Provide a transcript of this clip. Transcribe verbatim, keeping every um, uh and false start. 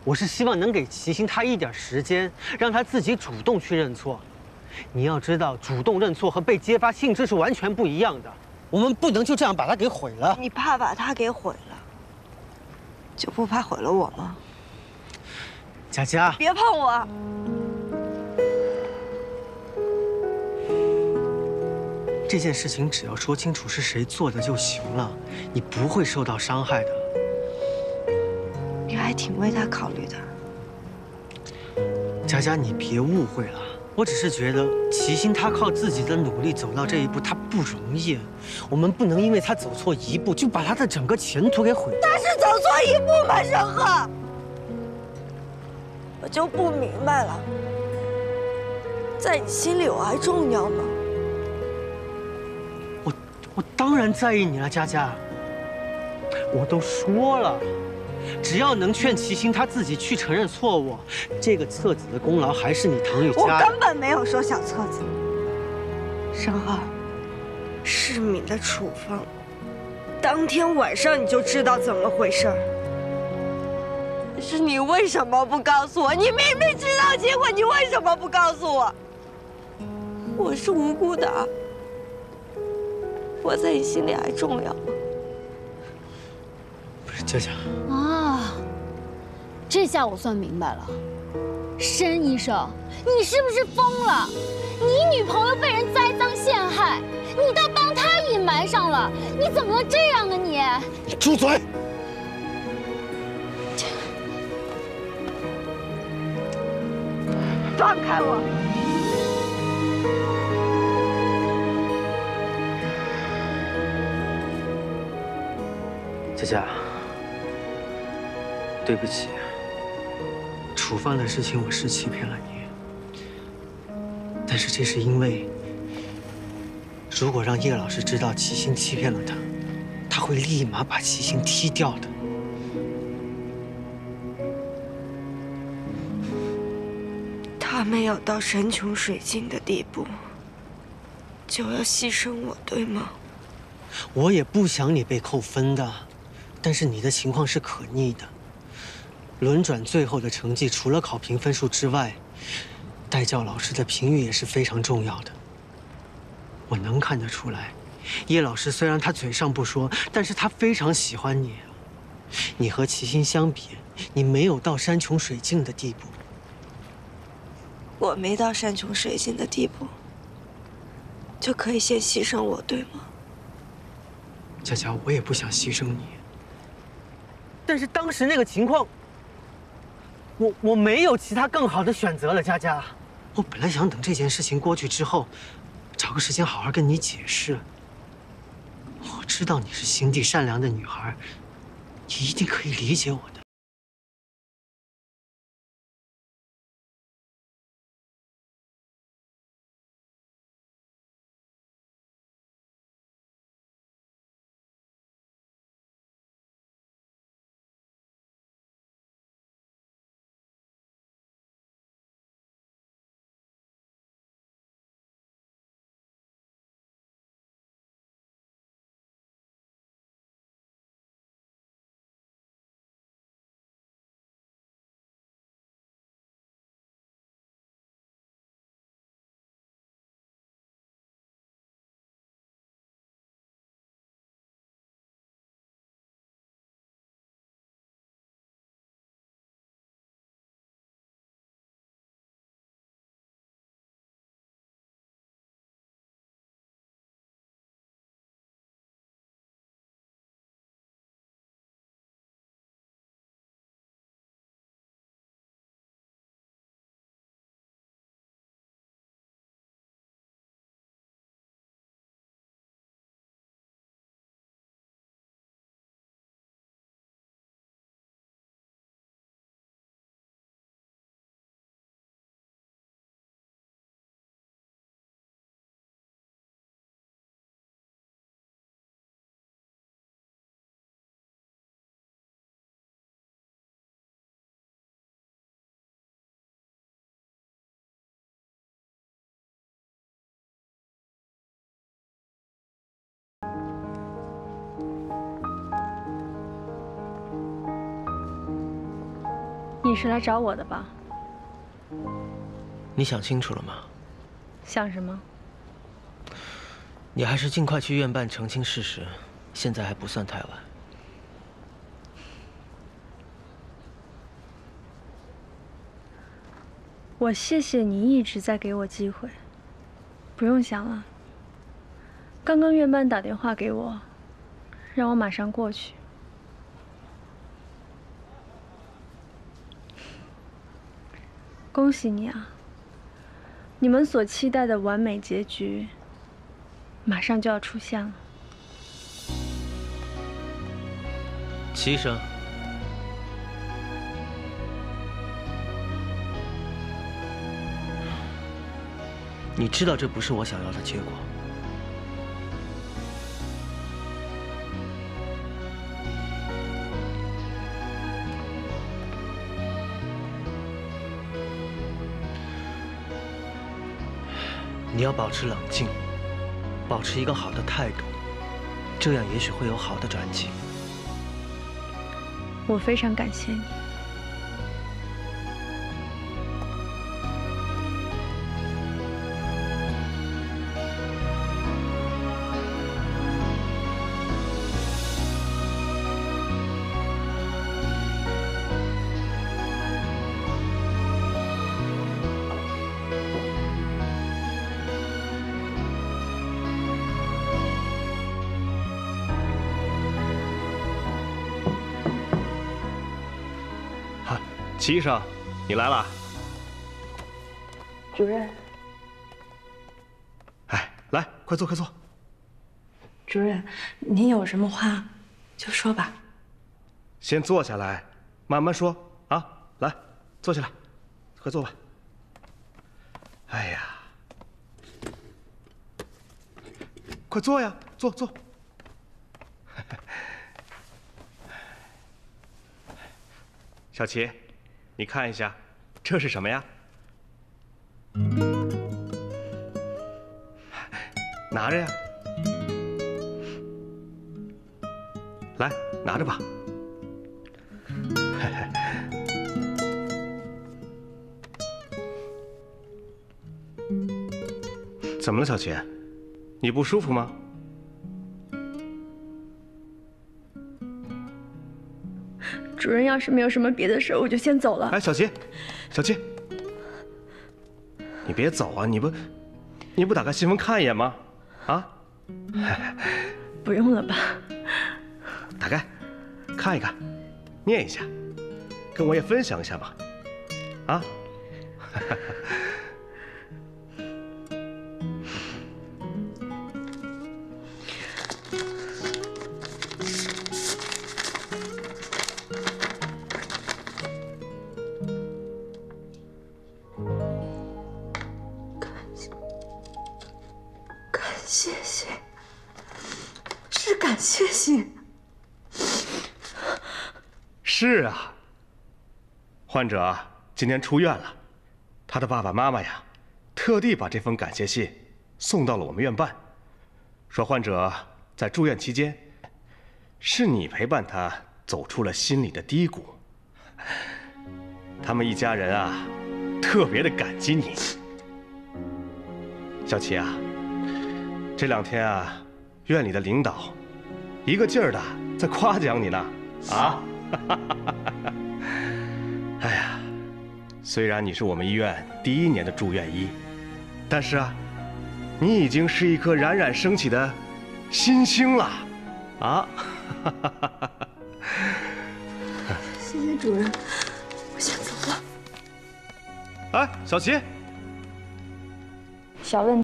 我是希望能给齐星他一点时间，让他自己主动去认错。你要知道，主动认错和被揭发性质是完全不一样的。我们不能就这样把他给毁了。 你怕把他给毁了，就不怕毁了我吗？ 佳佳， 别碰我！ 这件事情只要说清楚是谁做的就行了，你不会受到伤害的。 你还挺为他考虑的。 佳佳，你别误会了，我只是觉得齐星他靠自己的努力走到这一步，他不容易。我们不能因为他走错一步，就把他的整个前途给毁了。 他是走错一步吗，沈鹤？我就不明白了，在你心里我还重要吗？ 我我当然在意你了，佳佳。我都说了，只要能劝齐星他自己去承认错误，这个册子的功劳还是你唐雨佳的。 我根本没有说小册子。沈鹤，世敏的处方，当天晚上你就知道怎么回事儿。是你为什么不告诉我？你明明知道结果，你为什么不告诉我？我是无辜的，我在你心里还重要吗？ 不是，佳佳啊，这下我算明白了，申医生，你是不是疯了？你女朋友被人栽赃陷害，你倒帮她隐瞒上了，你怎么能这样啊你？ 你住嘴！ 放开我！ 佳佳，对不起，处方的事情我是欺骗了你，但是这是因为，如果让叶老师知道齐星欺骗了他，他会立马把齐星踢掉的。 他没有到山穷水尽的地步，就要牺牲我，对吗？ 我也不想你被扣分的，但是你的情况是可逆的。轮转最后的成绩，除了考评分数之外，带教老师的评语也是非常重要的。我能看得出来，叶老师虽然他嘴上不说，但是他非常喜欢你。你和齐星相比，你没有到山穷水尽的地步。 我没到山穷水尽的地步，就可以先牺牲我，对吗？ 佳佳，我也不想牺牲你，但是当时那个情况，我我没有其他更好的选择了。佳佳，我本来想等这件事情过去之后，找个时间好好跟你解释。我知道你是心地善良的女孩，你一定可以理解我的。 你是来找我的吧？ 你想清楚了吗？ 想什么？ 你还是尽快去院办澄清事实，现在还不算太晚。 我谢谢你一直在给我机会，不用想了。刚刚院办打电话给我，让我马上过去。恭喜你啊！你们所期待的完美结局，马上就要出现了。 齐医生，你知道这不是我想要的结果。你要保持冷静，保持一个好的态度，这样也许会有好的转机。 我非常感谢你。 齐医生，你来了。 主任。 哎，来，快坐，快坐。 主任，您有什么话就说吧。 先坐下来，慢慢说啊。来，坐下来，快坐吧。哎呀，快坐呀，坐坐。小齐。你看一下，这是什么呀？拿着呀，来拿着吧。怎么了，小齐？你不舒服吗？ 主任要是没有什么别的事，我就先走了。 哎，小齐，小齐，你别走啊！你不，你不打开新闻看一眼吗？啊？ 不用了吧？ 打开，看一看，念一下，跟我也分享一下嘛。啊？ 谢谢，是感谢信。 是啊，患者今天出院了，他的爸爸妈妈呀，特地把这封感谢信送到了我们院办，说患者在住院期间，是你陪伴他走出了心里的低谷。他们一家人啊，特别的感激你。小齐啊。这两天啊，院里的领导一个劲儿的在夸奖你呢，啊！哎呀，虽然你是我们医院第一年的住院医，但是啊，你已经是一颗冉冉升起的新星了，啊！ 谢谢主任，我先走了。 哎，小齐， 小问题。